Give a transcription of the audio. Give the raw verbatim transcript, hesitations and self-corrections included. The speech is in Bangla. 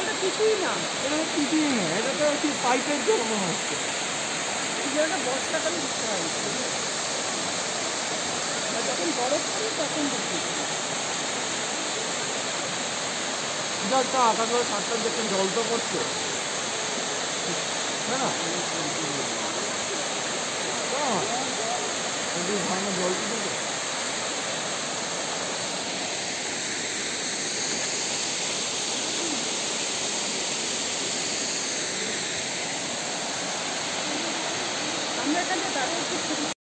জলটা কিছুই না, এটা কিছুই না, এটা তো কি পাইপের জল মনে হচ্ছে। এই জলটা বর্ষাকালে দিতে হয়, আর যখন বরফ পড়ে তখন দিতে হয়। জলটা আকাশ করে ছাড়তে দেখছেন জল তো পড়ছে, তাই না? ঝর্ণা জল তো দেবে। আমরা এখানে দাঁড়িয়ে